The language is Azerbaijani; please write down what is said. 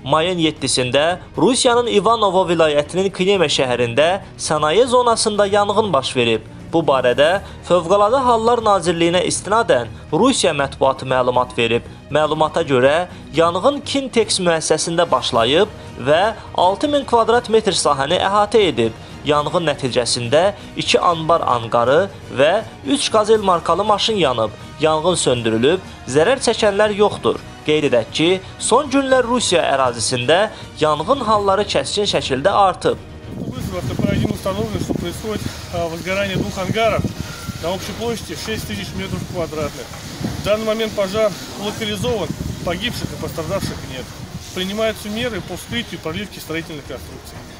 Mayın 7-sində Rusiyanın Ivanovo vilayətinin Kneme şəhərində sənaye zonasında yanğın baş verib. Bu barədə Fövqəladə Hallar Nazirliyinə istinadən Rusiya mətbuatı məlumat verib. Məlumata görə yanğın Kintex müəssisəsində başlayıb və 6000 kvadrat metr sahəni əhatə edib. Yanğın nəticəsində 2 anbar anqarı və 3 Qazel markalı maşın yanıb. Yanğın söndürülüb, zərər çəkənlər yoxdur. Qeyd edək ki, son günlər Rusiya ərazisində yanğın halları kəskin şəkildə artıb. Происходит возгорание 2 ангаров на общей площади 6000 метров квадратных. В данный момент пожар локализован, погибших и пострадавших нет. Принимаются меры по вскрытию и проливке строительных конструкций.